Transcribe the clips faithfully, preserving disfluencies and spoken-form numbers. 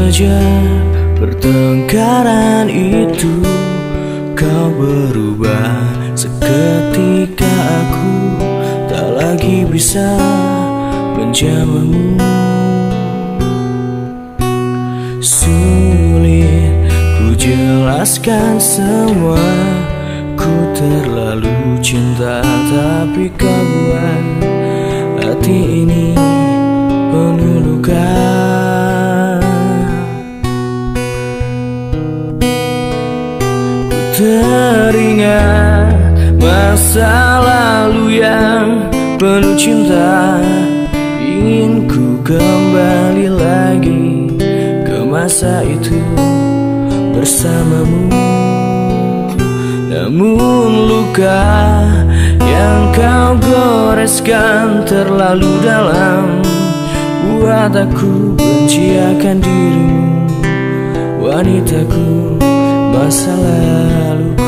Sejak pertengkaran itu kau berubah. Seketika aku tak lagi bisa menjamahmu. Sulit ku jelaskan semua. Ku terlalu cinta, tapi kau buat hati ini penuh luka. Ku teringat masa lalu yang penuh cinta. Ingin ku kembali lagi ke masa itu bersamamu. Namun luka yang kau goreskan terlalu dalam, buat aku benci akan dirimu, wanitaku, masa laluku.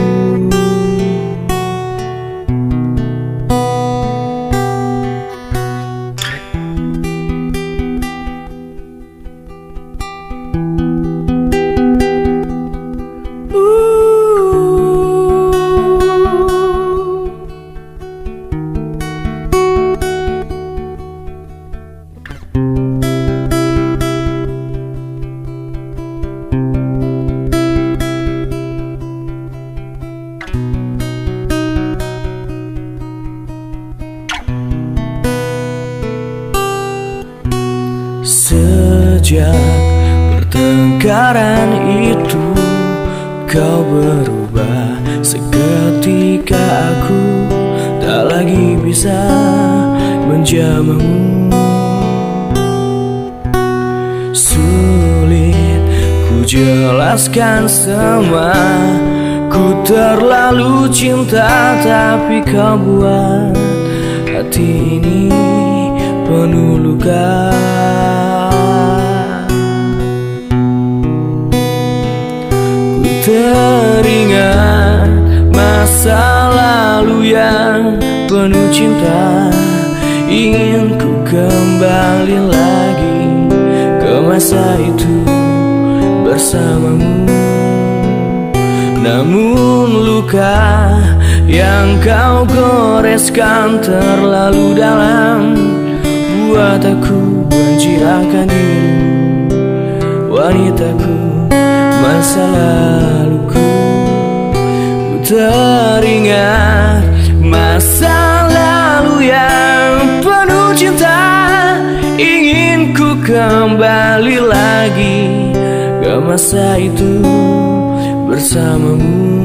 Sejak pertengkaran itu kau berubah. Seketika aku tak lagi bisa menjamahmu. Sulit ku jelaskan semua. Ku terlalu cinta, tapi kau buat hati ini penuh luka. Teringat masa lalu yang penuh cinta. Ingin ku kembali lagi ke masa itu bersamamu. Namun luka yang kau goreskan terlalu dalam, buat aku benci akan dirimu, wanitaku, masa laluku. Ku teringat masa lalu yang penuh cinta. Ingin ku kembali lagi ke masa itu bersamamu.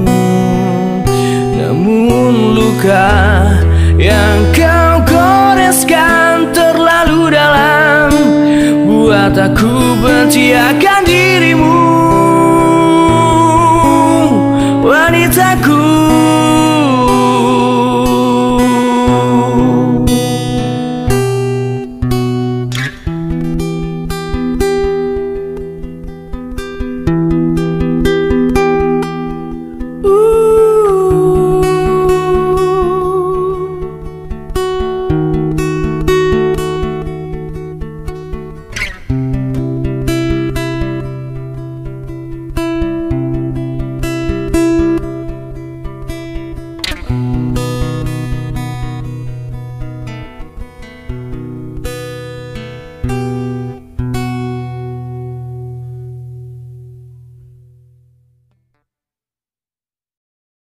Namun luka yang kau goreskan terlalu dalam, buat aku benci akan dirimu, wanitaku,